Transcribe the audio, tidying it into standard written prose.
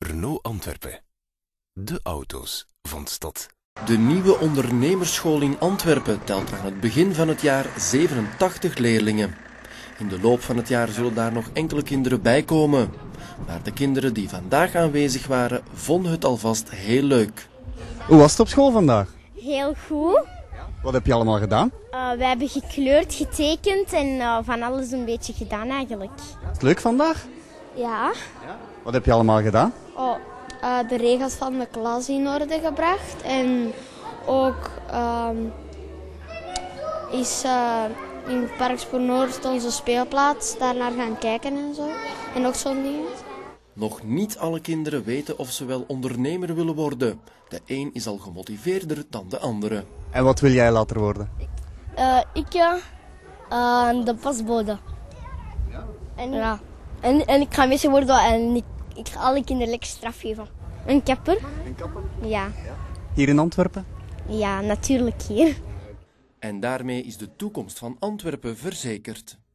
Renault Antwerpen. De auto's van de stad. De nieuwe ondernemersschool in Antwerpen telt aan het begin van het jaar 87 leerlingen. In de loop van het jaar zullen daar nog enkele kinderen bij komen. Maar de kinderen die vandaag aanwezig waren, vonden het alvast heel leuk. Hoe was het op school vandaag? Heel goed. Wat heb je allemaal gedaan? We hebben gekleurd, getekend en van alles een beetje gedaan eigenlijk. Is het leuk vandaag? Ja. Wat heb je allemaal gedaan? De regels van de klas in orde gebracht. En ook is in het Park Spoor Noord onze speelplaats daar naar gaan kijken en zo. En ook zo'n ding. Nog niet alle kinderen weten of ze wel ondernemer willen worden. De een is al gemotiveerder dan de andere. En wat wil jij later worden? De pasbode. Ja. En ik ga meisje worden en ik ga alle kinderen lekker straf geven. Een kapper? Een kapper? Ja. Hier in Antwerpen? Ja, natuurlijk hier. En daarmee is de toekomst van Antwerpen verzekerd.